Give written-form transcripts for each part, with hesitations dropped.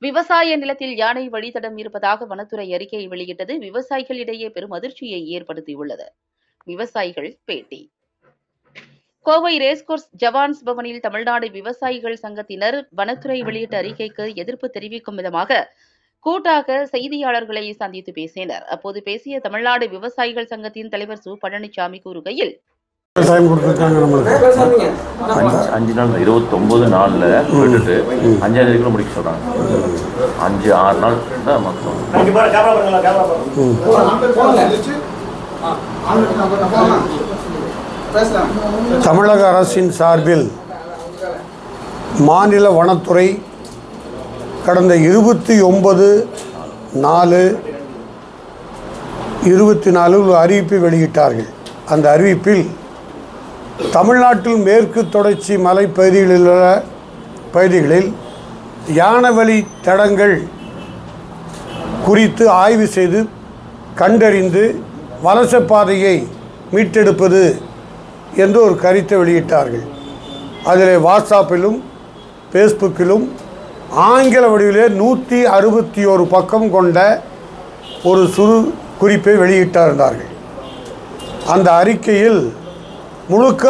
விவசாய நிலத்தில் யானை வழித்தடம் இருப்பதாக வனத்துறை அறிக்கையை வெளியிட்டது விவசாயிகளிடையே பெரும் அதிர்ச்சியை ஏற்படுத்தியுள்ளது. விவசாயிகள் பேட்டி. கோவை ரேஸ்கோர்ஸ் ஜவான்ஸ் பவனில் தமிழ்நாடு விவசாயிகள் சங்கத்தினர் வனத்துறை வெளியிட்ட அறிக்கைக்கு எதிர்ப்பு தெரிவிக்கும் விதமாக கூட்டாக செய்தியாளர்களை சந்தித்து பேசினர். அப்போது பேசிய தமிழ்நாடு விவசாயிகள் சங்கத்தின் தலைவர் சு. பழனிசாமி கூறுகையில், 5 நாள் 29 நாள்ல போயிட்டு 5ஆம் தேதிக்குள்ள முடிக்க சொல்றாங்க. 5-6 நாள் தான் மொத்தம். தமிழக அரசின் சார்பில் மாநில வனத்துறை கடந்த 29/4/24 ஒரு அறிவிப்பை வெளியிட்டார்கள். அந்த அறிவிப்பில் தமிழ்நாட்டில் மேற்கு தொடர்ச்சி பகுதிகளில் யானவழி தடங்கள் குறித்து ஆய்வு செய்து கண்டறிந்து வலசப்பாதையை மீட்டெடுப்பது என்று ஒரு கருத்தை வெளியிட்டார்கள். அதில் வாட்ஸ்அப்பிலும் ஃபேஸ்புக்கிலும் ஆங்கில வடிவிலே 161 பக்கம் கொண்ட ஒரு சுரு குறிப்பை வெளியிட்டிருந்தார்கள். அந்த அறிக்கையில் முழுக்க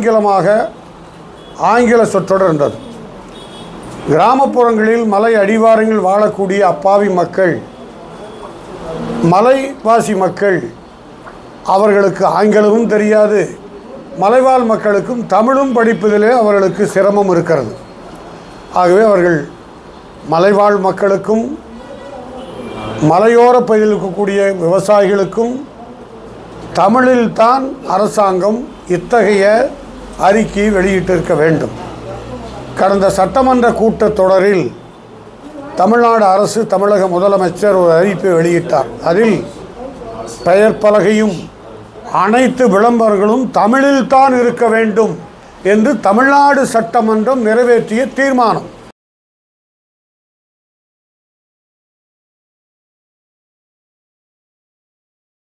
ஆங்கில சொற்றொடர் இருந்தது. கிராமப்புறங்களில் மலை அடிவாரங்களில் வாழக்கூடிய அப்பாவி மக்கள், மலைவாசி மக்கள், அவர்களுக்கு ஆங்கிலமும் தெரியாது, மலைவாழ் மக்களுக்கும் தமிழும் படிப்பதிலே அவர்களுக்கு சிரமம் இருக்கிறது. ஆகவே அவர்கள் மலைவாழ் மக்களுக்கும் மலையோர பகுதியில் இருக்கக்கூடிய விவசாயிகளுக்கும் தமிழில்தான் அரசாங்கம் இத்தகைய அறிக்கை வெளியிட்டிருக்க வேண்டும். கடந்த சட்டமன்ற கூட்டத்தொடரில் தமிழ்நாடு அரசு, தமிழக முதலமைச்சர் ஒரு அறிவிப்பை வெளியிட்டார். அதில் பெயர் பலகையும் அனைத்து விளம்பரங்களும் தமிழில்தான் இருக்க வேண்டும் என்று தமிழ்நாடு சட்டமன்றம் நிறைவேற்றிய தீர்மானம்.